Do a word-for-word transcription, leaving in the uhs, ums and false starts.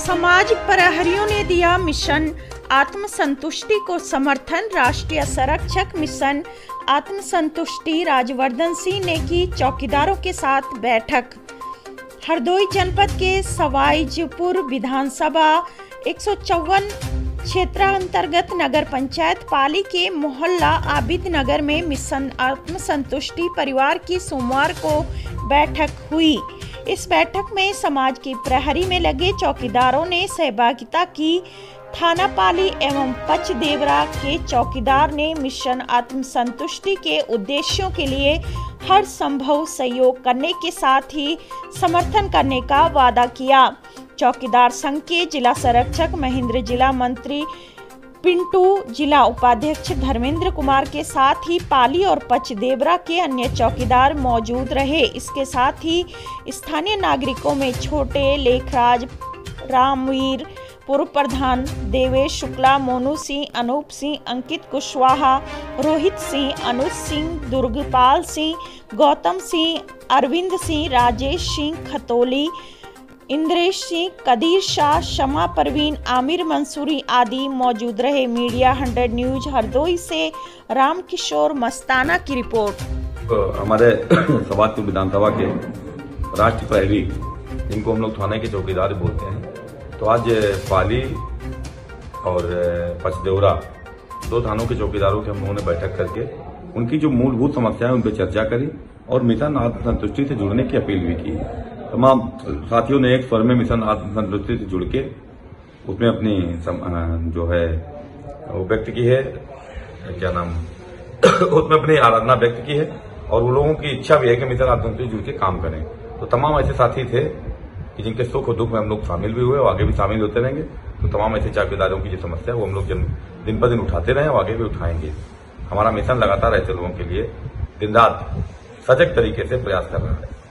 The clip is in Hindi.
समाज प्रहरियों ने दिया मिशन आत्मसंतुष्टि को समर्थन। राष्ट्रीय संरक्षक मिशन आत्मसंतुष्टि राजवर्धन सिंह ने की चौकीदारों के साथ बैठक। हरदोई जनपद के सवाईजपुर विधानसभा एक सौ चौवन क्षेत्रांतर्गत नगर पंचायत पाली के मोहल्ला आबिद नगर में मिशन आत्मसंतुष्टि परिवार की सोमवार को बैठक हुई। इस बैठक में समाज की प्रहरी में लगे चौकीदारों ने सहभागिता की। थाना पाली एवं पचदेवरा के चौकीदार ने मिशन आत्मसंतुष्टि के उद्देश्यों के लिए हर संभव सहयोग करने के साथ ही समर्थन करने का वादा किया। चौकीदार संघ के जिला संरक्षक महेंद्र, जिला मंत्री पिंटू, जिला उपाध्यक्ष धर्मेंद्र कुमार के साथ ही पाली और पचदेवरा के अन्य चौकीदार मौजूद रहे। इसके साथ ही स्थानीय नागरिकों में छोटे लेखराज, रामवीर, पूर्व प्रधान देवेश शुक्ला, मोनू सिंह, अनूप सिंह, अंकित कुशवाहा, रोहित सिंह, अनुज सिंह, दुर्गपाल सिंह, गौतम सिंह, अरविंद सिंह, राजेश सिंह खतौली, इंद्रेश सिंह, कदीर शाह, शमा परवीन, आमिर मंसूरी आदि मौजूद रहे। मीडिया हंड्रेड न्यूज हरदोई से रामकिशोर मस्ताना की रिपोर्ट। तो हमारे सवाईजपुर विधानसभा के राष्ट्रीय प्रहरी, जिनको हम लोग थाने के चौकीदार बोलते हैं, तो आज पाली और पचदेवरा दो थानों के चौकीदारों की हम लोगों ने बैठक करके उनकी जो मूलभूत समस्याएं उन पर चर्चा करी और मिशन आत्मसंतुष्टि से जुड़ने की अपील भी की। तमाम साथियों ने एक स्वर में मिशन आत्मसंतुष्टि से जुड़ के उसमें अपनी सम, जो है वो व्यक्त की है, क्या नाम उसमें अपनी आराधना व्यक्त की है और उन लोगों की इच्छा भी है कि मिशन आत्मसंतुष्टि जुड़ के काम करें। तो तमाम ऐसे साथी थे कि जिनके सुख और दुख में हम लोग शामिल भी हुए और आगे भी शामिल होते रहेंगे। तो तमाम ऐसे चौकीदारों की जो समस्या है वो हम लोग दिन पर दिन उठाते रहे और आगे भी उठाएंगे। हमारा मिशन लगातार ऐसे लोगों के लिए दिन रात सजग तरीके से प्रयास कर रहा है।